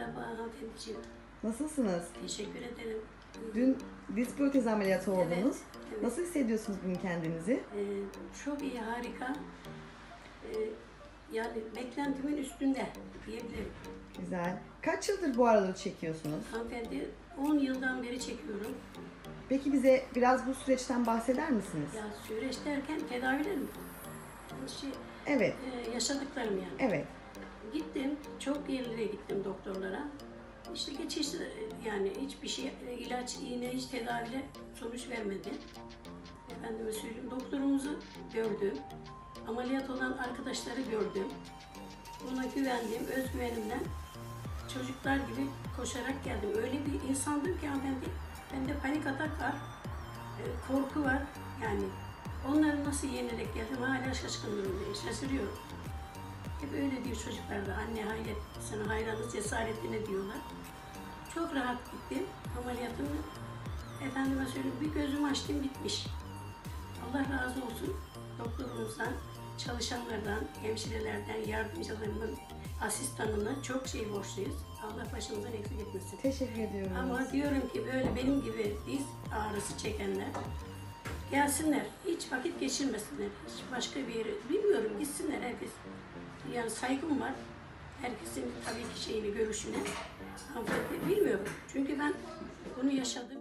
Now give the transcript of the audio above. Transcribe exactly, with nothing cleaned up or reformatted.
Merhaba hanımefendiciğim. Nasılsınız? Teşekkür ederim. Dün diz protezi ameliyatı oldunuz. Evet, evet. Nasıl hissediyorsunuz bugün kendinizi? Ee, çok iyi, harika. Ee, yani beklentimin üstünde diyebilirim. Güzel. Kaç yıldır bu araları çekiyorsunuz? Hanımefendi on yıldan beri çekiyorum. Peki bize biraz bu süreçten bahseder misiniz? Ya süreç derken tedavilerim. Şey, Evet, e, yaşadıklarım yani. evet. Gittim, çok yerlere gittim doktorlara. İşte geçişti yani hiçbir şey, ilaç, iğne, hiç tedaviyle sonuç vermedi. Efendime söyleyeyim, doktorumuzu gördüm. Ameliyat olan arkadaşları gördüm. Ona güvendim, özgüvenimden çocuklar gibi koşarak geldim. Öyle bir insandım ki hanımefendi, bende panik atak var, e, korku var. Yani onları nasıl yenerek geldim hala şaşkın durumdayım, şaşırıyorum. Hep öyle diyor çocuklar da, anne hayret, sana hayranız cesaretine diyorlar. Çok rahat gittim ameliyatımı. Efendime söyleyeyim, bir gözümü açtım, bitmiş. Allah razı olsun doktorumuzdan, çalışanlardan, hemşirelerden, yardımcılarımın, asistanına çok şey borçluyuz. Allah başımızdan eksik etmesin. Teşekkür ediyorum. Ama diyorum ki böyle benim gibi diz ağrısı çekenler gelsinler, hiç vakit geçirmesinler, hiç başka bir yere, bilmiyorum, gitsinler herkes. Yani saygım var, herkesin tabii ki şeyini, görüşüne. Ama bilmiyorum, çünkü ben bunu yaşadım.